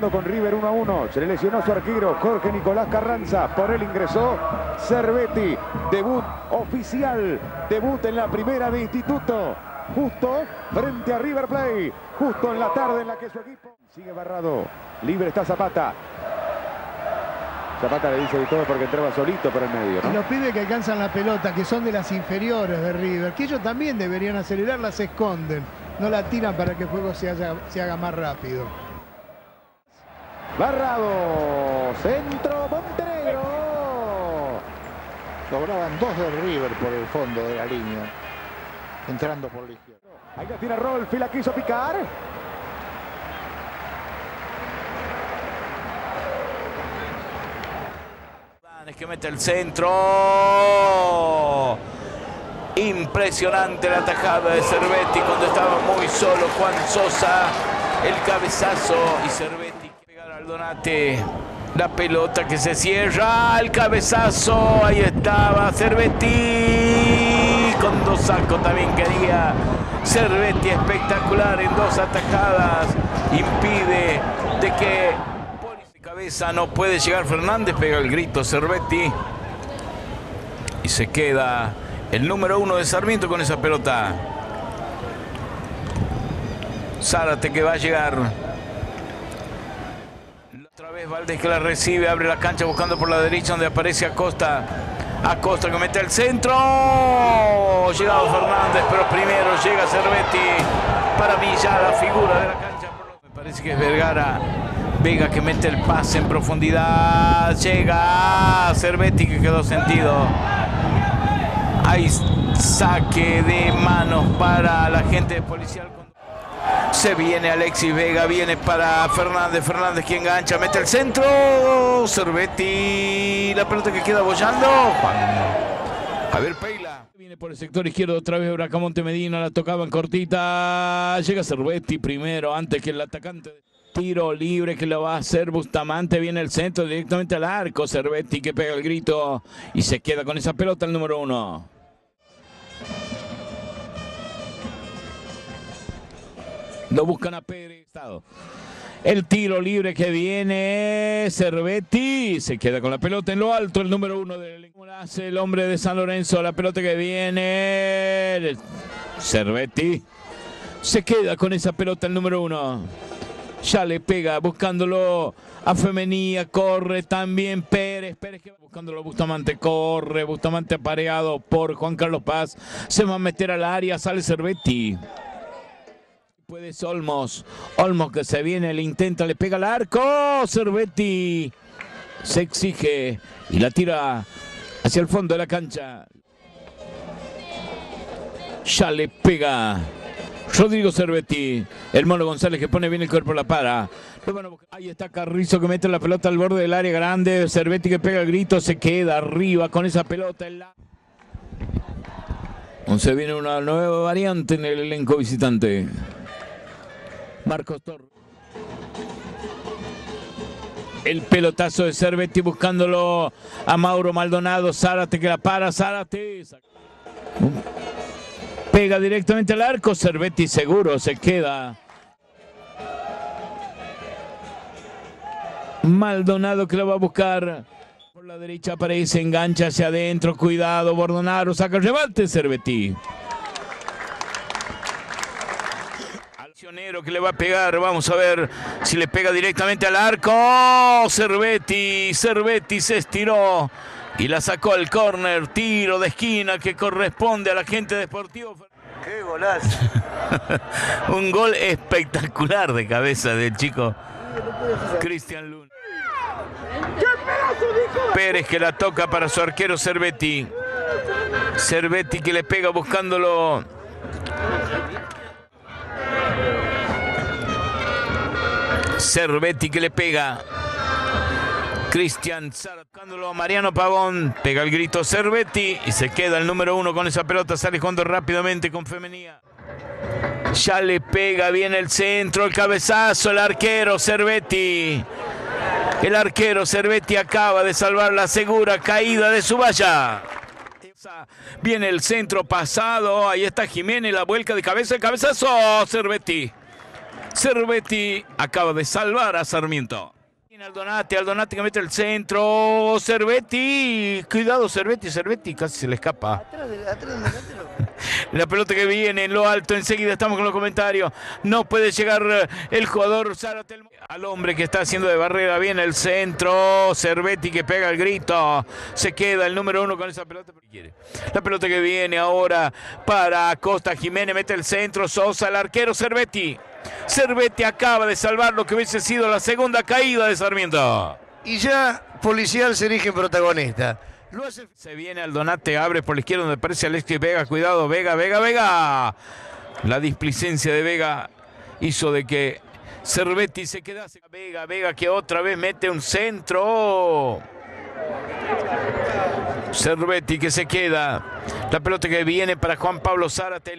empatando con River 1-1. Se le lesionó su arquero Jorge Nicolás Carranza. Por él ingresó Cervetti. Debut oficial. Debut en la primera de Instituto. Justo frente a River Plate. Justo en la tarde en la que su equipo sigue barrado. Libre está Zapata. Zapata le dice de todo porque entraba solito por el medio, ¿no? Y los pibes que alcanzan la pelota, que son de las inferiores de River, que ellos también deberían acelerarla, se esconden. No la tiran para que el juego se haga más rápido. Barrado. Centro Montenegro. Sobraban dos de River por el fondo de la línea. Entrando por la izquierda. Ahí la tiene Rolfi, la quiso picar. Es que mete el centro. Impresionante la tajada de Cervetti cuando estaba muy solo Juan Sosa. El cabezazo y Cervetti pegar al Donate. La pelota que se cierra. El cabezazo. Ahí estaba Cervetti. Con dos sacos también quería. Cervetti espectacular en dos atajadas. Impide de que cabeza no puede llegar Fernández, pega el grito Cervetti y se queda el número 1 de Sarmiento con esa pelota. Zárate que va a llegar. Otra vez Valdés que la recibe, abre la cancha buscando por la derecha donde aparece Acosta. Acosta que mete el centro. Llegado Fernández, pero primero llega Cervetti. Para mí ya la figura de la cancha. Me parece que es Vergara. Vega que mete el pase en profundidad. Llega Cervetti que quedó sentido. Hay saque de manos para la gente de Policial. Se viene Alexis Vega, viene para Fernández. Fernández que engancha, mete el centro. Cervetti, la pelota que queda bollando. Javier Peila. Viene por el sector izquierdo otra vez Bracamonte Medina, la tocaban cortita. Llega Cervetti primero antes que el atacante. Tiro libre que lo va a hacer Bustamante. Viene el centro directamente al arco. Cervetti que pega el grito y se queda con esa pelota el número 1. Lo buscan a Pérez. El tiro libre que viene Cervetti. Se queda con la pelota en lo alto el número 1 del hace el hombre de San Lorenzo. La pelota que viene Cervetti. Se queda con esa pelota el número 1. Ya le pega buscándolo a Femenía, corre también Pérez, Pérez que va buscándolo Bustamante, corre, Bustamante apareado por Juan Carlos Paz, se va a meter al área, sale Cervetti. Puede Olmos, Olmos que se viene, le intenta, le pega al arco, Cervetti se exige y la tira hacia el fondo de la cancha. Ya le pega Rodrigo Cervetti, el Mono González que pone bien el cuerpo, la para. Ahí está Carrizo que mete la pelota al borde del área grande. Cervetti que pega el grito, se queda arriba con esa pelota. Se viene una nueva variante en el elenco visitante. Marcos Torres. El pelotazo de Cervetti buscándolo a Mauro Maldonado. Zárate que la para, Zárate. Pega directamente al arco, Cervetti seguro, se queda. Maldonado que lo va a buscar. Por la derecha aparece, engancha hacia adentro, cuidado, Bordonaro, saca el remate, Cervetti. Accionero que le va a pegar, vamos a ver si le pega directamente al arco. Cervetti se estiró. Y la sacó al córner, tiro de esquina que corresponde a la gente de Sportivo. ¡Qué golazo! Un gol espectacular de cabeza del chico Cristian Luna. Pérez que la toca para su arquero Cervetti. Cervetti que le pega buscándolo. Cervetti que le pega. Cristian sacándolo a Mariano Pavón, pega el grito Cervetti y se queda el número 1 con esa pelota, sale jugando rápidamente con Femenía. Ya le pega bien el centro, el cabezazo, el arquero Cervetti. El arquero Cervetti acaba de salvar la segura caída de su valla. Viene el centro pasado, ahí está Jiménez, la vuelca de cabeza, el cabezazo, Cervetti. Cervetti acaba de salvar a Sarmiento. Aldonati que mete el centro. Cervetti, cuidado Cervetti casi se le escapa. Atrás del delantero. La pelota que viene en lo alto, enseguida estamos con los comentarios. No puede llegar el jugador Zárate al hombre que está haciendo de barrera. Viene el centro. Cervetti que pega el grito. Se queda el número 1 con esa pelota. La pelota que viene ahora para Acosta. Jiménez mete el centro. Sosa, el arquero Cervetti. Cervetti acaba de salvar lo que hubiese sido la segunda caída de Sarmiento. Y ya Policial se erige en protagonista. Se viene Aldonati, abre por la izquierda donde aparece Alexis Vega. Cuidado, Vega. La displicencia de Vega hizo de que Cervetti se quedase. Vega que otra vez mete un centro. Cervetti que se queda. La pelota que viene para Juan Pablo Zárate.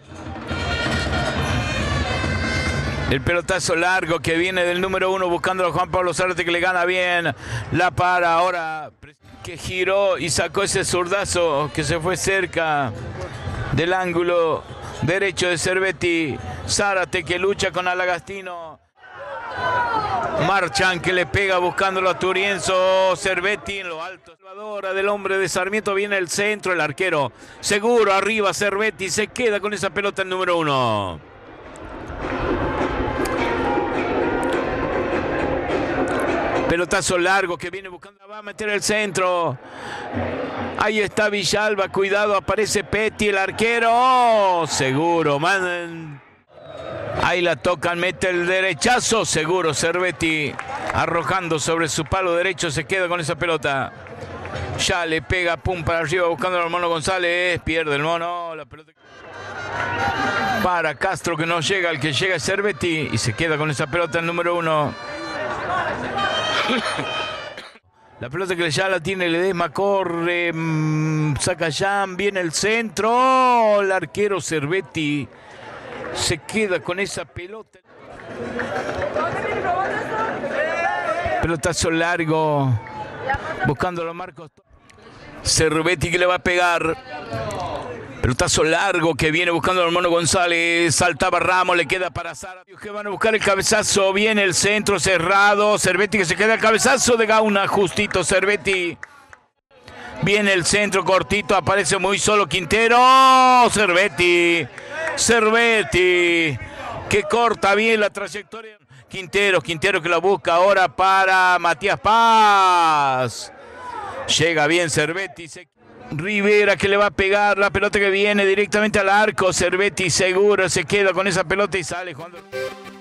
El pelotazo largo que viene del número 1 buscando a Juan Pablo Zárate que le gana bien. La para ahora que giró y sacó ese zurdazo que se fue cerca del ángulo derecho de Cervetti. Zárate que lucha con Alagastino. Marchan que le pega buscándolo a Turienzo. Cervetti en lo alto. Salvadora del hombre de Sarmiento. Viene el centro, el arquero. Seguro arriba Cervetti. Se queda con esa pelota el número 1. Pelotazo largo que viene buscando, va a meter el centro. Ahí está Villalba, cuidado, aparece Petti, el arquero. Oh, seguro, man. Ahí la tocan, mete el derechazo, seguro Cervetti. Arrojando sobre su palo derecho, se queda con esa pelota. Ya le pega, pum, para arriba, buscando al Mono González. Pierde el Mono, la pelota. Para Castro que no llega, el que llega es Cervetti. Y se queda con esa pelota el número 1. La pelota que ya la tiene Ledesma, corre, saca Jan, viene el centro, el arquero Cervetti se queda con esa pelota. Pelotazo largo, buscando a los Marcos. Cervetti que le va a pegar. Pelotazo largo que viene buscando al Mono González. Saltaba Ramos, le queda para Sara. Que van a buscar el cabezazo. Viene el centro cerrado. Cervetti que se queda el cabezazo de Gauna. Justito Cervetti. Viene el centro cortito. Aparece muy solo Quintero. Cervetti que corta bien la trayectoria. Quintero que la busca ahora para Matías Paz. Llega bien Cervetti. Rivera que le va a pegar la pelota que viene directamente al arco. Cervetti seguro se queda con esa pelota y sale jugando.